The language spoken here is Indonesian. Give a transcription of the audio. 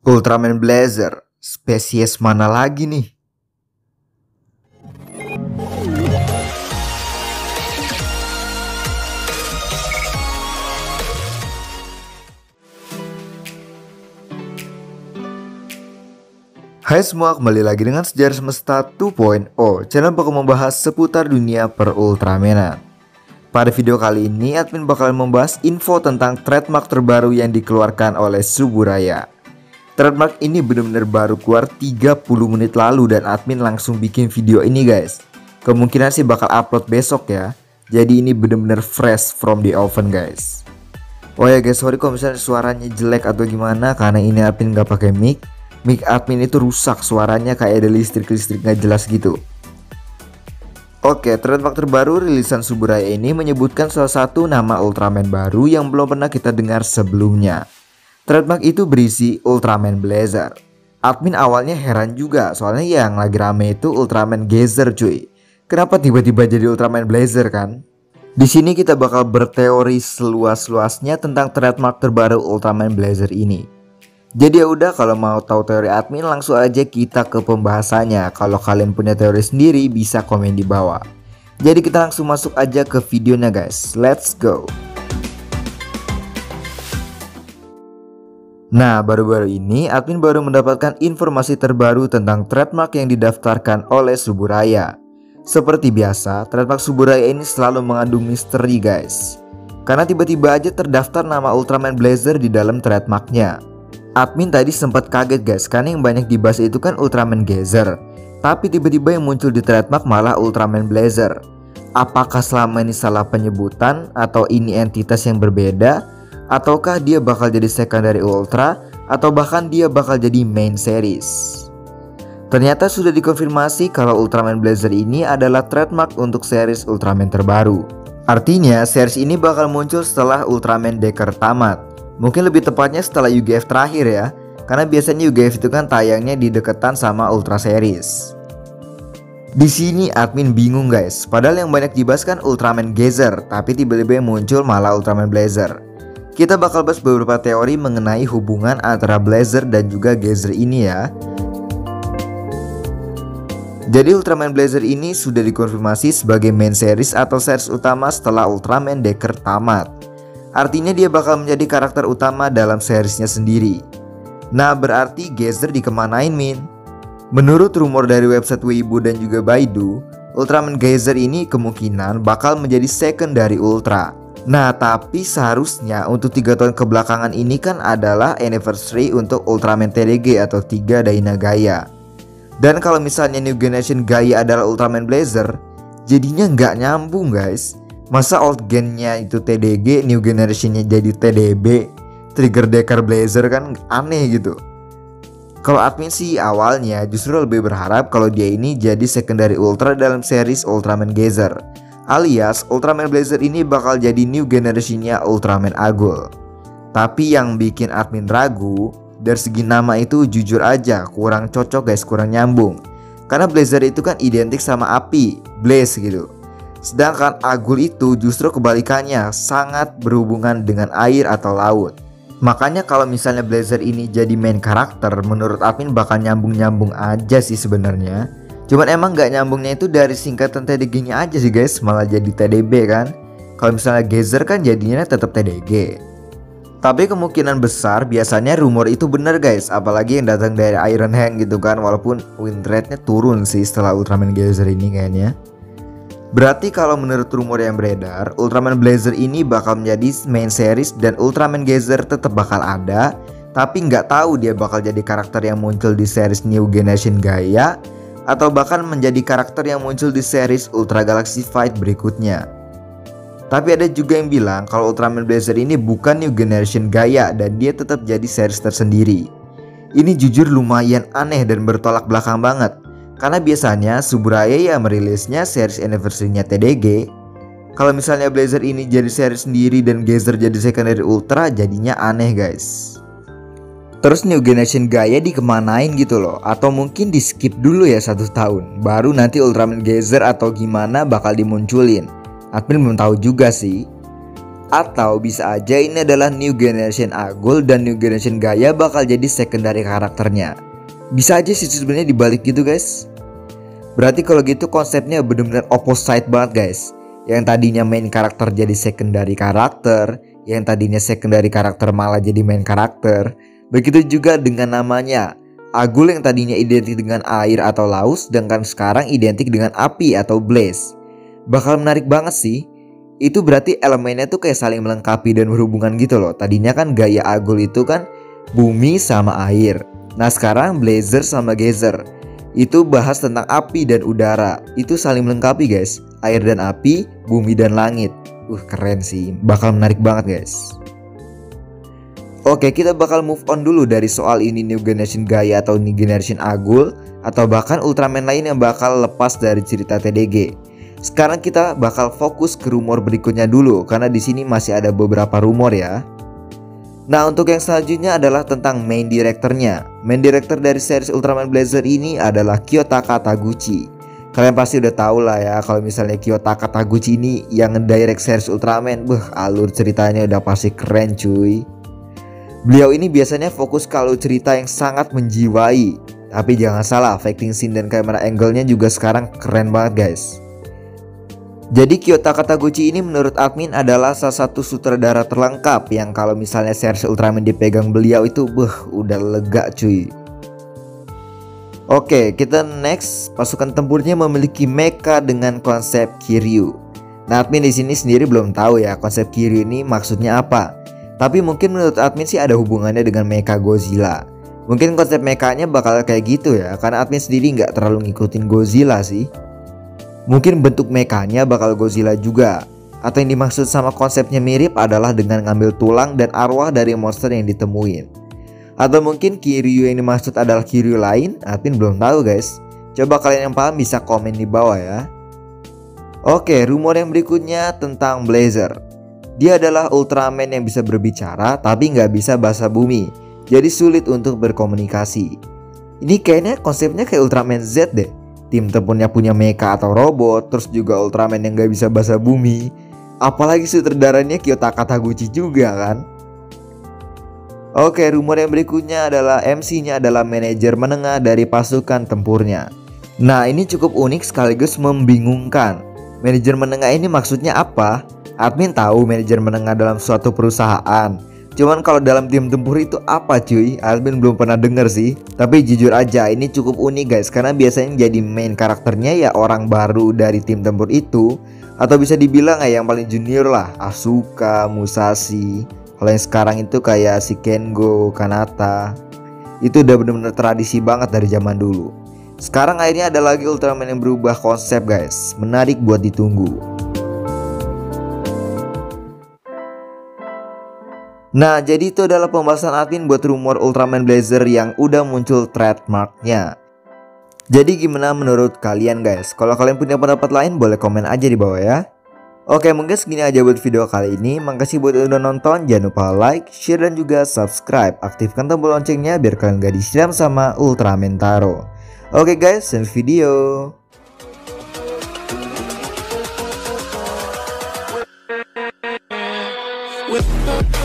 Ultraman Blazer, spesies mana lagi nih? Hai semua, kembali lagi dengan Sejarah Semesta 2.0, channel bakal membahas seputar dunia per Ultramanan. Pada video kali ini, admin bakal membahas info tentang trademark terbaru yang dikeluarkan oleh Tsuburaya. Trademark ini benar-benar baru keluar 30 menit lalu dan admin langsung bikin video ini guys. Kemungkinan sih bakal upload besok ya. Jadi ini benar-benar fresh from the oven guys. Oh ya guys, sorry kalau misalnya suaranya jelek atau gimana, karena ini admin gak pakai mic. Mic admin itu rusak, suaranya kayak ada listrik-listrik gak jelas gitu. Oke, trademark terbaru rilisan Tsuburaya ini menyebutkan salah satu nama Ultraman baru yang belum pernah kita dengar sebelumnya. Trademark itu berisi Ultraman Blazer. Admin awalnya heran juga, soalnya yang lagi rame itu Ultraman Geyser cuy. Kenapa tiba-tiba jadi Ultraman Blazer kan? Di sini kita bakal berteori seluas-luasnya tentang trademark terbaru Ultraman Blazer ini. Jadi ya udah, kalau mau tahu teori admin langsung aja kita ke pembahasannya. Kalau kalian punya teori sendiri bisa komen di bawah. Jadi kita langsung masuk aja ke videonya guys. Let's go. Nah, baru-baru ini admin baru mendapatkan informasi terbaru tentang trademark yang didaftarkan oleh Tsuburaya. Seperti biasa, trademark Tsuburaya ini selalu mengandung misteri guys. Karena tiba-tiba aja terdaftar nama Ultraman Blazer di dalam trademarknya. Admin tadi sempat kaget guys, karena yang banyak dibahas itu kan Ultraman Geyser. Tapi tiba-tiba yang muncul di trademark malah Ultraman Blazer. Apakah selama ini salah penyebutan, atau ini entitas yang berbeda, ataukah dia bakal jadi secondary Ultra, atau bahkan dia bakal jadi main series? Ternyata sudah dikonfirmasi kalau Ultraman Blazer ini adalah trademark untuk series Ultraman terbaru. Artinya series ini bakal muncul setelah Ultraman Decker tamat. Mungkin lebih tepatnya setelah UGF terakhir ya, karena biasanya UGF itu kan tayangnya di deketan sama Ultra Series. Di sini admin bingung guys, padahal yang banyak dibahas kan Ultraman Geyser, tapi tiba-tiba yang muncul malah Ultraman Blazer. Kita bakal bahas beberapa teori mengenai hubungan antara Blazer dan juga Geyser ini ya. Jadi Ultraman Blazer ini sudah dikonfirmasi sebagai main series atau series utama setelah Ultraman Decker tamat. Artinya dia bakal menjadi karakter utama dalam seriesnya sendiri. Nah, berarti Geyser dikemanain min? Menurut rumor dari website Weibo dan juga Baidu, Ultraman Geyser ini kemungkinan bakal menjadi secondary Ultra. Nah, tapi seharusnya untuk 3 tahun kebelakangan ini kan adalah anniversary untuk Ultraman TDG atau 3 Dyna Gaya. Dan kalau misalnya New Generation Gaya adalah Ultraman Blazer, jadinya nggak nyambung guys. Masa old gennya itu TDG, new generationnya jadi TDB, Trigger Decker Blazer, kan aneh gitu. Kalau admin sih awalnya justru lebih berharap kalau dia ini jadi secondary Ultra dalam series Ultraman Geyser, alias Ultraman Blazer ini bakal jadi new generationnya Ultraman Agul. Tapi yang bikin admin ragu, dari segi nama itu jujur aja kurang cocok guys, kurang nyambung. Karena Blazer itu kan identik sama api, blaze gitu. Sedangkan Agul itu justru kebalikannya, sangat berhubungan dengan air atau laut. Makanya kalau misalnya Blazer ini jadi main karakter, menurut admin bakal nyambung-nyambung aja sih sebenarnya. Cuman emang gak nyambungnya itu dari singkatan TDG-nya aja sih guys, malah jadi TDB kan. Kalau misalnya Geyser kan jadinya tetap TDG. Tapi kemungkinan besar biasanya rumor itu bener guys, apalagi yang datang dari Iron Hand gitu kan. Walaupun win rate-nya turun sih setelah Ultraman Geyser ini kayaknya. Berarti kalau menurut rumor yang beredar, Ultraman Blazer ini bakal menjadi main series dan Ultraman Geyser tetap bakal ada. Tapi nggak tahu dia bakal jadi karakter yang muncul di series New Generation Gaya, atau bahkan menjadi karakter yang muncul di series Ultra Galaxy Fight berikutnya. Tapi ada juga yang bilang kalau Ultraman Blazer ini bukan New Generation Gaya dan dia tetap jadi series tersendiri. Ini jujur lumayan aneh dan bertolak belakang banget. Karena biasanya Tsuburaya ya merilisnya series anniversary-nya TDG. Kalau misalnya Blazer ini jadi series sendiri dan Geyser jadi secondary Ultra, jadinya aneh guys. Terus New Generation Gaya dikemanain gitu loh, atau mungkin di skip dulu ya 1 tahun, baru nanti Ultraman Geyser atau gimana bakal dimunculin. Admin belum tahu juga sih. Atau bisa aja ini adalah New Generation Agul dan New Generation Gaia bakal jadi secondary karakternya. Bisa aja sih sebenarnya dibalik gitu guys. Berarti kalau gitu konsepnya bener-bener opposite banget guys. Yang tadinya main karakter jadi secondary karakter, yang tadinya secondary karakter malah jadi main karakter. Begitu juga dengan namanya. Agul yang tadinya identik dengan air atau laut, sedangkan sekarang identik dengan api atau blaze. Bakal menarik banget sih. Itu berarti elemennya tuh kayak saling melengkapi dan berhubungan gitu loh. Tadinya kan Gaia Agul itu kan bumi sama air. Nah sekarang Blazer sama Geyser itu bahas tentang api dan udara. Itu saling melengkapi guys. Air dan api, bumi dan langit. Keren sih. Bakal menarik banget guys. Oke, kita bakal move on dulu dari soal ini New Generation Gaia atau New Generation Agul, atau bahkan Ultraman lain yang bakal lepas dari cerita TDG. Sekarang kita bakal fokus ke rumor berikutnya dulu, karena di sini masih ada beberapa rumor ya. Nah, untuk yang selanjutnya adalah tentang main directornya. Main director dari series Ultraman Blazer ini adalah Kiyotaka Taguchi. Kalian pasti udah tahu lah ya, kalau misalnya Kiyotaka Taguchi ini yang ngedirect series Ultraman, alur ceritanya udah pasti keren cuy. Beliau ini biasanya fokus ke alur cerita yang sangat menjiwai. Tapi jangan salah, fighting scene dan camera angle-nya juga sekarang keren banget guys. Jadi Kiyotaka Taguchi ini menurut admin adalah salah satu sutradara terlengkap yang kalau misalnya series Ultraman dipegang beliau itu udah lega cuy. Oke, kita next. Pasukan tempurnya memiliki mecha dengan konsep Kiryu. Nah, admin di sini sendiri belum tahu ya konsep Kiryu ini maksudnya apa. Tapi mungkin menurut admin sih ada hubungannya dengan mecha Godzilla. Mungkin konsep mechanya bakal kayak gitu ya, karena admin sendiri nggak terlalu ngikutin Godzilla sih. Mungkin bentuk mechanya bakal Godzilla juga. Atau yang dimaksud sama konsepnya mirip adalah dengan ngambil tulang dan arwah dari monster yang ditemuin. Atau mungkin Kiryu yang dimaksud adalah Kiryu lain, admin belum tahu guys. Coba kalian yang paham bisa komen di bawah ya. Oke, rumor yang berikutnya tentang Blazer. Dia adalah Ultraman yang bisa berbicara tapi nggak bisa bahasa bumi. Jadi sulit untuk berkomunikasi. Ini kayaknya konsepnya kayak Ultraman Z deh. Tim tempurnya punya mecha atau robot, terus juga Ultraman yang gak bisa bahasa bumi. Apalagi sutradaranya Kiyotaka Taguchi juga kan. Oke, rumor yang berikutnya adalah MC-nya adalah manajer menengah dari pasukan tempurnya. Nah, ini cukup unik sekaligus membingungkan. Manajer menengah ini maksudnya apa? Admin tahu manajer menengah dalam suatu perusahaan. Cuman kalau dalam tim tempur itu apa cuy? Admin belum pernah denger sih. Tapi jujur aja ini cukup unik guys, karena biasanya jadi main karakternya ya orang baru dari tim tempur itu. Atau bisa dibilang yang paling junior lah, Asuka, Musashi. Kalau yang sekarang itu kayak si Kengo, Kanata. Itu udah bener-bener tradisi banget dari zaman dulu. Sekarang akhirnya ada lagi Ultraman yang berubah konsep guys. Menarik buat ditunggu. Nah, jadi itu adalah pembahasan admin buat rumor Ultraman Blazer yang udah muncul trademarknya. Jadi gimana menurut kalian guys? Kalau kalian punya pendapat lain boleh komen aja di bawah ya. Oke, mungkin segini aja buat video kali ini. Makasih buat udah nonton. Jangan lupa like, share, dan juga subscribe. Aktifkan tombol loncengnya biar kalian gak disiram sama Ultraman Taro. Oke guys, see you video.